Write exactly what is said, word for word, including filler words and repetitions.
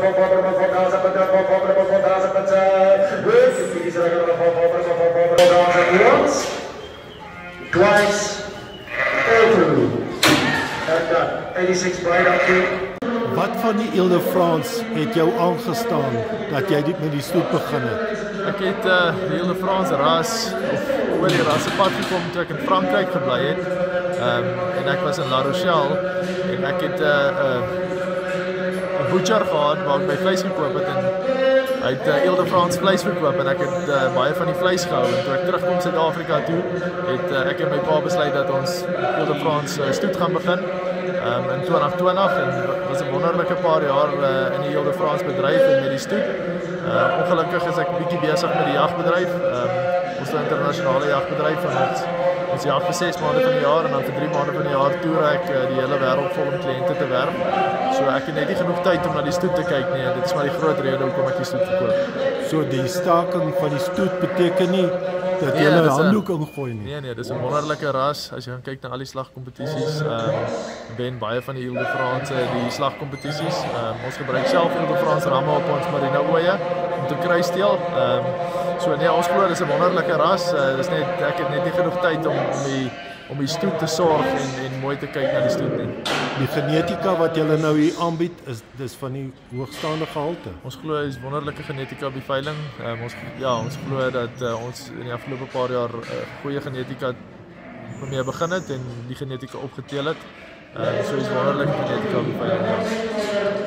Once, twice, over. And done. eighty-six right up here. Wat van die Ile de France het jou aangestaan dat jy dit met die stoet begin het? Ek het uh, die Ile de France ras of oor die rassepad gekom toe ek in Frankryk gebly het. Um, en ek was in La Rochelle en ek het 'n uh, uh, 'n butcher gehad waar ek my vleis gekoop het en hy het uh, Ile de France vleis verkoop en ek het uh, baie van die vleis gehou en toe ek terugkom Suid-Afrika toe het uh, ek en my pa besluit dat ons Ile de France uh, stoet gaan begin. Um, in twintig twintig en was 'n wonderlike paar jaar uh, in die Ile de France bedryf en met die stoet. Uh, ongelukkig is ek bietjie besig met die jagbedryf. Um, ons is 'n internasionale jagbedryf en ons ons jag vir ses maande van die jaar en dan vir drie maande van die jaar toer ek uh, die hele wêreld vol om kliënte te werf. So ek het net nie genoeg tyd om na die stoet te kyk nie. Dit is maar die groot rede hoekom ek die stoet verkoop. So die staking van die stoet beteken nie dat jy 'n handdoek ingooi nie. Nee nee, dis 'n wonderlike ras as jy gaan kyk na al die slagkompetisies. Ehm um, ben baie van die Ile de France die slagkompetisies. Ehm um, ons gebruik self Ile de France ramme op ons merino ooe om te kruisteel. Ehm um, so nee, ons glo dis 'n wonderlike ras. Uh, dis net ek het net nie genoeg tyd om om die om die stoet te sorg en en mooi te kyk na die stoet nie. Die genetika wat julle nou hier aanbied is dis van die hoogstaande gehalte. Ons glo is wonderlike genetika op die veiling. Um, ons ja, ons glo dat uh, ons in die afgelope paar jaar uh, goeie genetika mee begin het en die genetika opgeteel het. Uh, so is wonderlike genetika op die veiling. Ja.